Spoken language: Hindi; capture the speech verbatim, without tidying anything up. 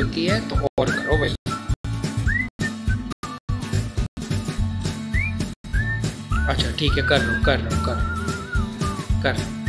की है तो और करो भाई। अच्छा ठीक है, कर लो कर लो कर लो कर लो।